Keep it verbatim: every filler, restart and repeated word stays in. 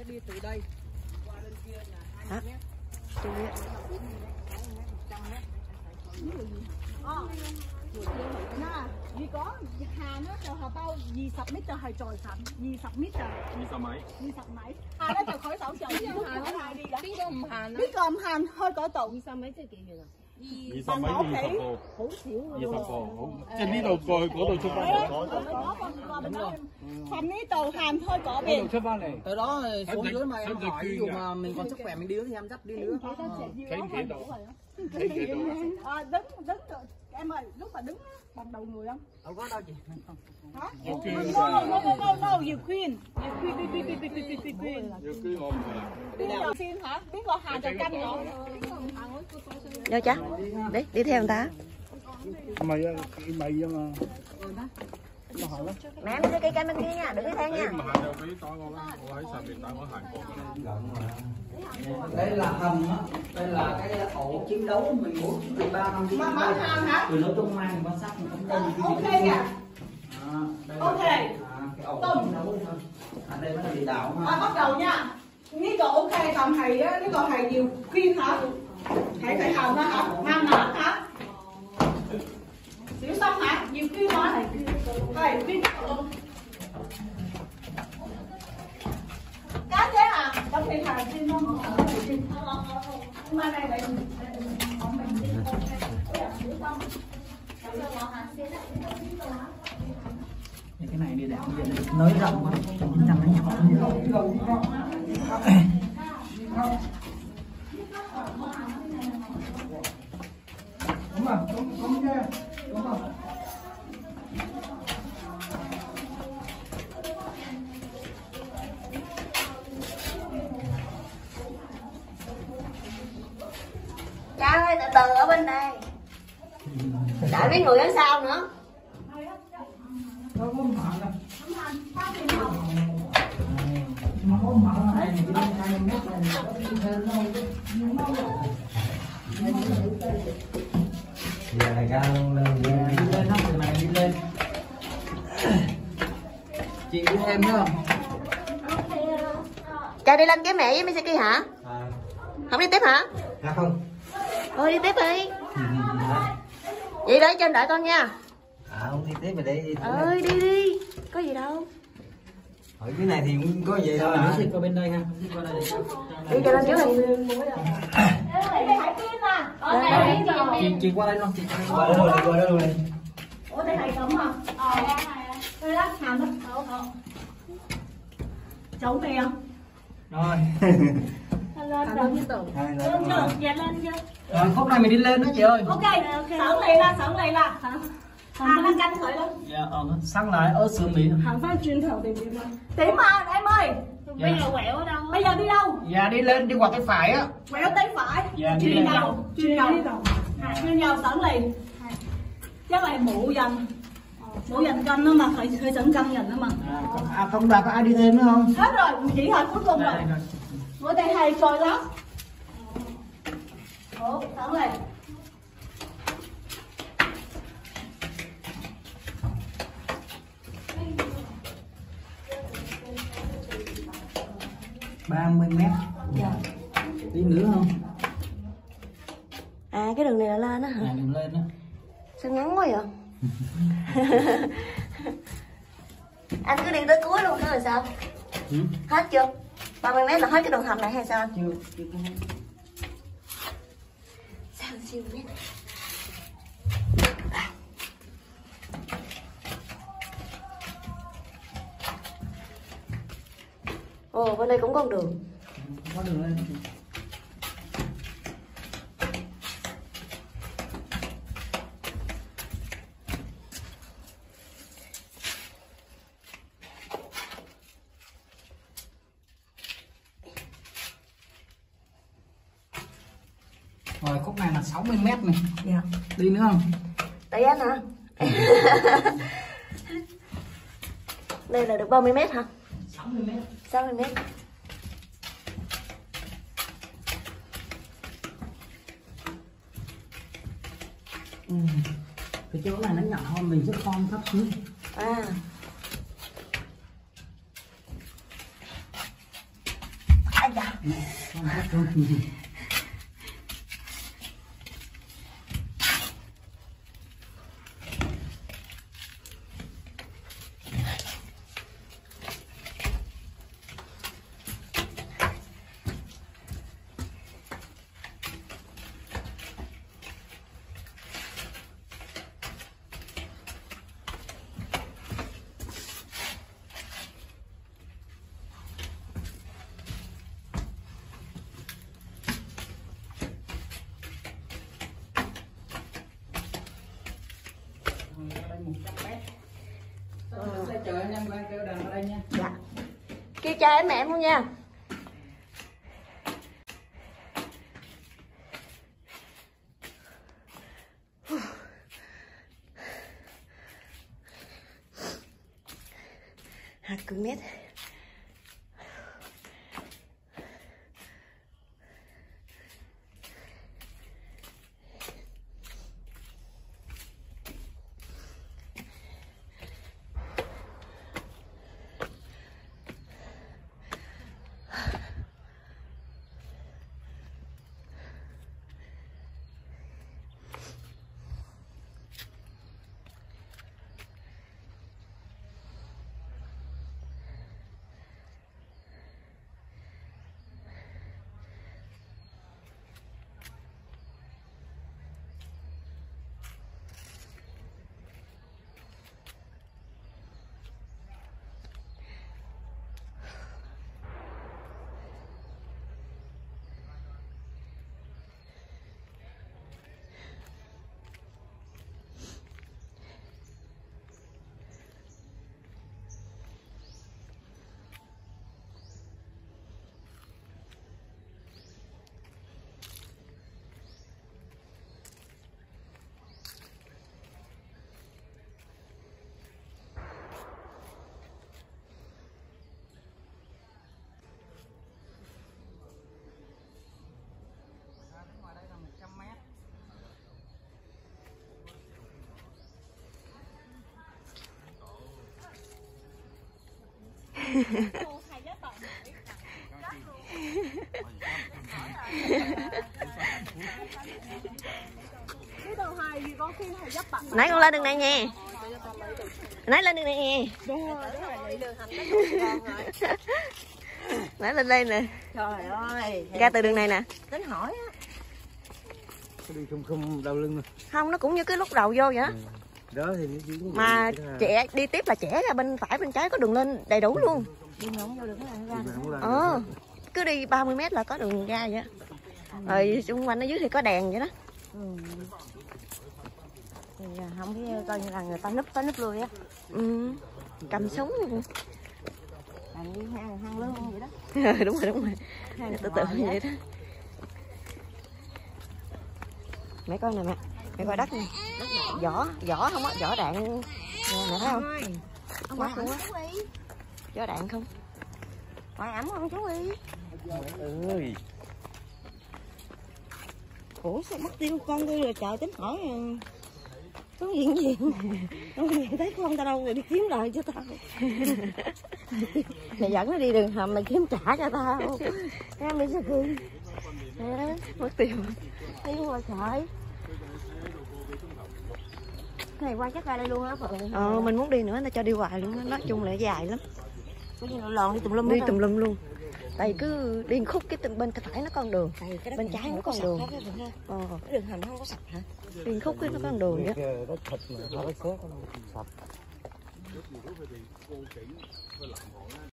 đi từ đây qua bên kia là hai mét. Tôi biết. Nah, vì có Hà nó cho họ bao gì sập mít cho hay trồi sẵn, gì sập mít à? Gì sập mấy? Gì sập mấy? Hà nó cho khỏi sầu chồng chứ Hà nó hai đi đã. Biết có Hà nó. Biết còn Hà hơi có tụng. Gì sập mấy chứ kiểu gì nào? Gì sập mấy? Gì sập hồ? Hủ xỉu Gì sập hồ? Trên này đầu coi của tôi xuất phát này. Phần ní tàu Hàn thôi có biển. Từ đó xuống dưới mà em hỏi ví dụ mà mình còn sức khỏe mình đi thì em dắt đi nữa. Thấy thế đâu? À, đứng đứng em ơi, lúc mà đứng bằng đầu người không? Đâu có đâu chị. Hả? No no no no no, you queen. You queen queen queen queen queen queen queen. Nhiều khi ôm Queen xin hả? Biết con Hà cho canh rồi. Vô cha. Đi, đi theo người ta. mày mày mà Mẹ đi cây canh bên kia nha, đừng đi theo nha. mà Hàn đâu biết tỏi ngon lắm, cô thấy sao miền Tây có Hàn ngon. Đây là hầm á, đây là cái ổ chiến đấu mười bốn, mười ba năm Mà bán hàng hả? từ nó trong mang quan sát mình cũng Ok kìa. Ok. cái ổ chiến đấu thôi. À, đây nó là địa đạo À, bắt đầu nha. Nếu cậu ok còn thầy á, nếu cậu thầy nhiều khuyên hả? Thầy phải hầm đó hả? Ham nở hả? Xỉu xong hả? Nhiều khuyên hả? Thầy khuyên cậu. Cá thế à? Trong khi thầy khuyên không? Nhưng mà này vậy không mình khuyên ok. Xỉu xong. cái này địa đạo bây giờ nới rộng quá, chín trăm nó nhỏ Đúng rồi, đúng, đúng chưa? Đúng rồi. Cha ơi, từ từ ở bên đây. Đợi mấy người ở sau nữa. giờ này cao lên đi lên nó từ này đi lên chị đi thêm nữa không? Cha đi lên với mẹ với Misaki hả? À. Không đi tiếp hả? À không. Thôi đi tiếp đi. Vậy đấy trên đợi con nha. À không đi tiếp về đây. Ơi đi đi. Có gì đâu. Ở cái này thì cũng có gì thôi hả? Qua bên đây ha. Qua đây Đi cho lên trước đi. chị chị qua đây luôn, chị qua đây luôn, qua đây luôn đi. Ủa đây thầy cấm à? Ờ, đây đó, hàm đó. Cháu về không? Rồi. Lên lên lên từ. Lên chưa? Dạ lên chưa? Rồi khúc này mình đi lên đó chị ơi. Ok, sẵn này là sẵn này là. À, nó canh thổi lên. Dạ, ờ, sáng lại ở sườn Mỹ. Hàng phát chuyên thầu tìm điểm mà. Điểm mà, em ơi. Bây giờ quẹo ở đâu? Bây giờ đi đâu? Dạ đi lên, đi qua tay phải á. Quẹo tay phải. Dạ, đi chuyên lên. đầu, chuyên đầu. Chuyên đầu sẵn liền. Chắc là mũ dần. Mũ dần canh đó mà, phải phải sẵn canh dần đó mà. À, không, à, không đạt có ai đi thêm nữa không? Hết rồi, chỉ hồi cuối cùng rồi. Bữa đây hay coi lắm. Ủa, sẵn liền. ba mươi mét. Dạ. Đi nữa không? À cái đường này là lên á hả? À, đường lên á. Sao ngắn quá vậy? Anh cứ đi tới cuối luôn nữa rồi sao? Ừ? Hết chưa? ba mươi mét là hết cái đường hầm này hay sao? Chưa, chưa có hết. Sao siêu mét? Ồ, bên đây cũng có đường. Có đường lên. Rồi khúc này là sáu mươi mét này. Dạ. Đi nữa không? Tại anh hả? Đây là được ba mươi mét hả? sáu mươi mét. sáu mươi mét. Ừ. Cái chỗ này nó nhỏ hơn mình sẽ khom thấp xuống. À. một trăm mét. Sao sẽ chờ anh em quen kêu đàn ở đây nha. Dạ. Kêu cha em mẹ em luôn nha. Hai ki lô mét. Nãy con lên đường này nha. Nãy lên đường này nha. Nãy lên đây nè. Trời ơi. Ra từ đường này nè. Tính hỏi á. Cái đi không không đau lưng. Không, nó cũng như cái lúc đầu vô vậy đó. Ừ. Đó thì nó chỉ mà trẻ đi tiếp là trẻ ra bên phải bên trái có đường lên đầy đủ luôn. Nhưng mà không vô được cái này ra. Ờ, cứ đi ba mươi mét là có đường ra vậy. Rồi xung quanh ở dưới thì có đèn vậy đó. Ừ. Thì không biết coi như là người ta núp tới núp lui á. Ừ, cầm súng luôn. Làm như hang hang lớn vậy đó. Đúng rồi, đúng rồi. Hang tự tự như vậy đó. Mẹ coi nè mẹ. Mẹ coi đất nè. Vỏ, vỏ không á, vỏ đạn nè, mẹ thấy không? Ông Mắt ẩm luôn á. chú Y. Vỏ đạn không? Ngoại ẩm không chú Y? ơi. Ủa sao mất tiêu con tôi rồi trời, tính hỏi có chuyện gì? Con gì thấy con tao đâu rồi đi kiếm lời cho tao. Mày dẫn nó đi đường hầm mày kiếm trả cho tao. Em đi sao cười. Mất tiêu. Thấy qua trời. Cái này qua chắc ra đây luôn á Phượng. Ờ, mình muốn đi nữa, người ta cho đi hoài luôn á. Nói chung là dài lắm. Có như lòn đi tùm lum Đi tùm lum luôn. Tại cứ đi khúc cái bên phải nó con đường, Tại bên trái nó con đường. Ờ, cái đường hầm nó không có sạch hả? đi khúc cái nó con đường vậy. Đất thịt mà, nó có xếp nó sạch.